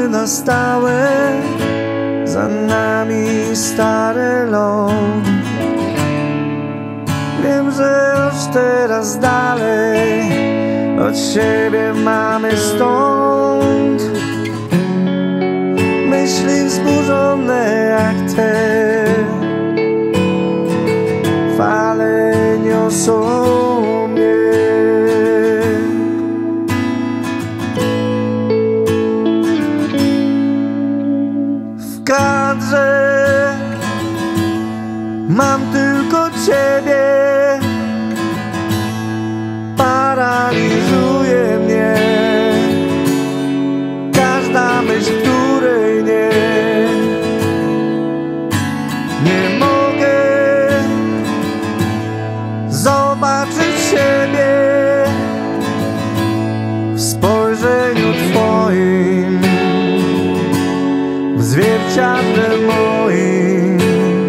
na stałe, za nami stary ląd. Wiem, że już teraz dalej od siebie mamy stąd. Myśli wzburzone jak te fale niosą mnie. W kadrze mam tylko ciebie, paraliżuje mnie każda myśl, której nie mogę zobaczyć siebie w spojrzeniu twoim, w zwierciadle moim.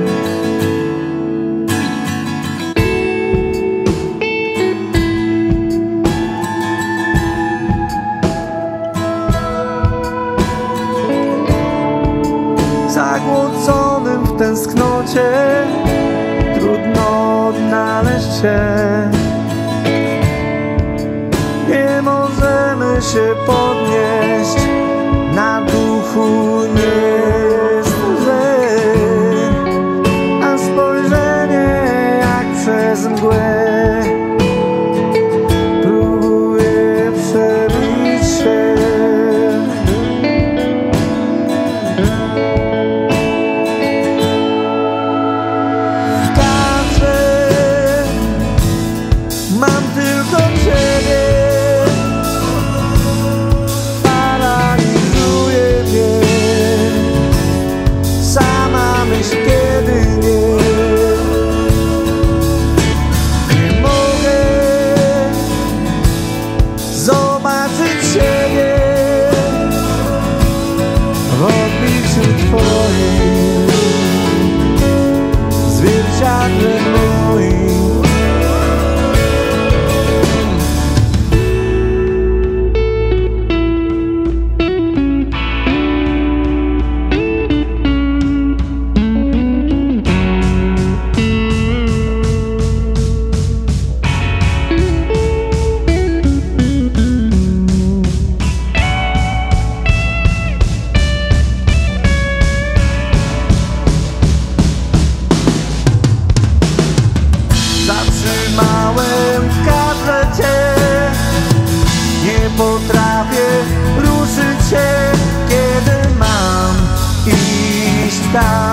Zagłoconym w tęsknocie trudno odnaleźć się. Nie możemy się podnieść, na duchu nie jest lżej, a spojrzenie jak przez mgłę próbuje przebić się. Mam tylko ciebie, paraliżuje mnie sama myśl, kiedy nie mogę zobaczyć siebie w obliczu twoim, w zwierciadle moim. Zatrzymałem w kadrze cię, nie potrafię ruszyć się, kiedy mam iść tam.